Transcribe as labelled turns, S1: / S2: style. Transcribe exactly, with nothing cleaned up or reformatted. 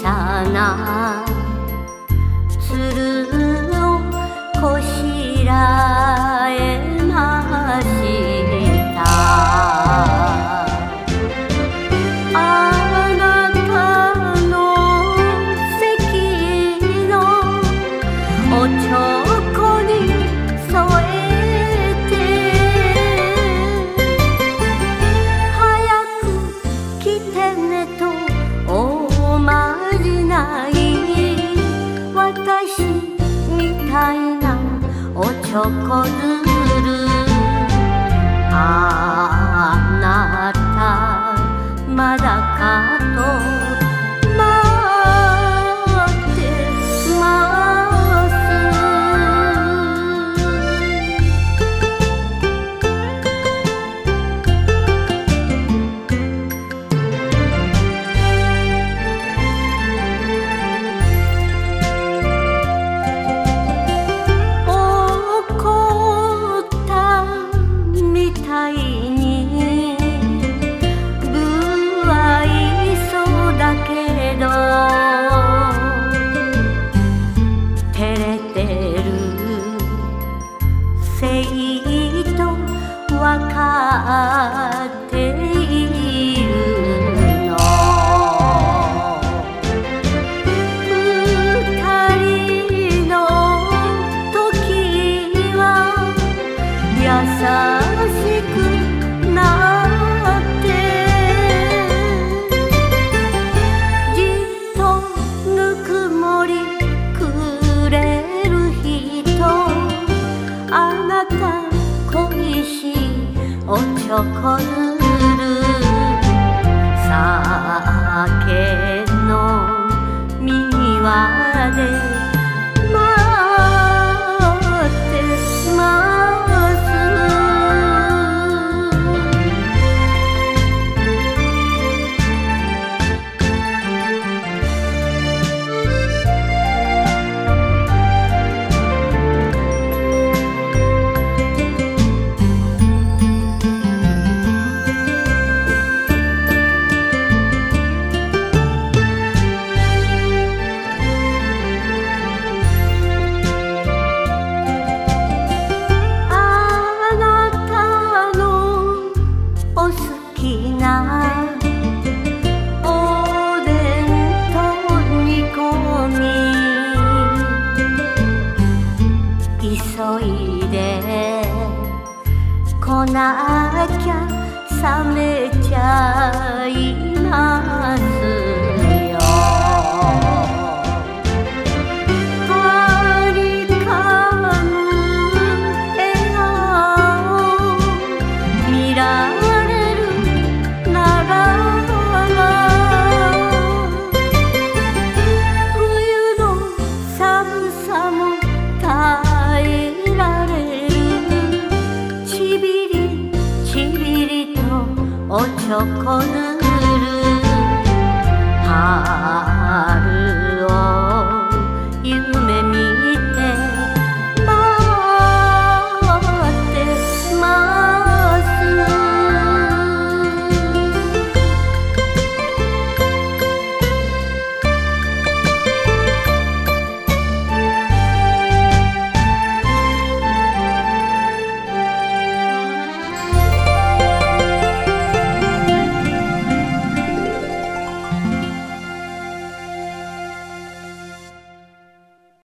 S1: さな鶴をこしらえましたあなたの席のおちょこに添えて早く来てねとおまじない私みたいなおちょこづるあなたまだかと待ってます怒ったみたいに不愛想だけど照れてるせいとわかっているの二人の時は優しくなってじっとぬくもりくれる人あなた恋しいおちょこづる酒の庭で待ってますあなたのお好きなおでんと煮込み急いで来なきゃ冷めちゃいますよはりかむ笑顔見られるなら冬の寒さも耐えられるちびりちびりとおちょこづるは